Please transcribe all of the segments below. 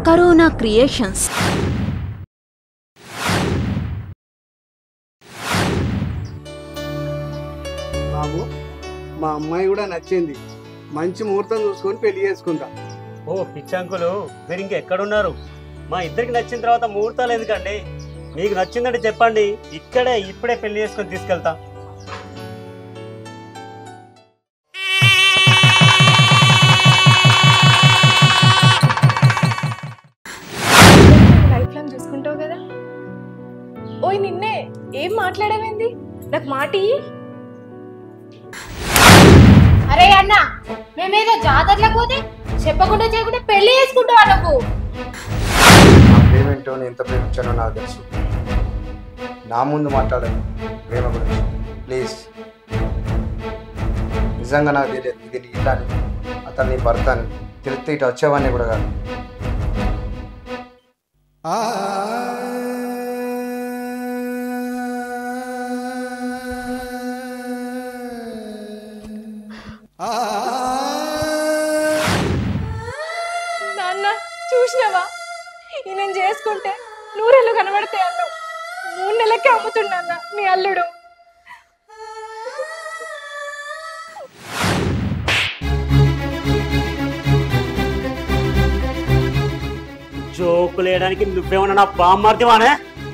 Corona creations. బాబు, మా అమ్మాయి కూడా నచ్చింది. మంచి ముహూర్తం చూసుకొని పెళ్లి చేసుకుందాం. ఓ పిచ్చంకులు, మీరు ఇంకెక్కడున్నారు? మా ఇద్దరికి నచ్చిన తర్వాత ముహూర్తాలు ఎందుకండి? మీకు నచ్చిందంటే చెప్పండి, ఇప్పుడే పెళ్లి చేసుకొని తీసుకెళ్తా. లైఫ్ లాంగ్ చూసుకుంటావు కదా. ఓయ్ నిన్నే ఏం మాట్లాడవేంది? నాకు మాట ఇయ్యి. అరే అన్న, మేమేదో జాతరలకు పోతే చెప్పకుండా చేయకుండా పెళ్లి చేసుకుంటావా నువ్వు? నా ప్రేమేంటో నేను ఎంత ప్రేమించానో నాకు తెలుసు. నా ముందు మాట్లాడాను ప్రేమ గురించి. ప్లీజ్, నిజంగా నాకు తెలియదు ఇది నీ ఇల్లు అని, అతను నీ భర్త అని తెలిస్తే ఇటు వచ్చేవాడిని కూడా కాదు. నాన్న చూసినావా, నేను చేసుకుంటే నూరెళ్ళు కనబడతాయి అన్నావు. 3 నెలలకే అమ్ముతున్నా నీ అల్లుడు. జోకులేయడానికి నువ్వేమన్నా నా బామ్మర్దివానే?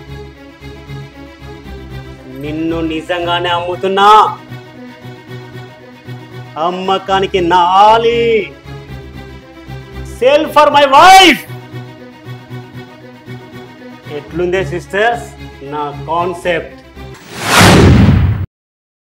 నిన్ను నిజంగానే అమ్ముతున్నా. అమ్మకానికి నాలి. Sale for my wife. ఎట్లుందే సిస్టర్స్ నా కాన్సెప్ట్?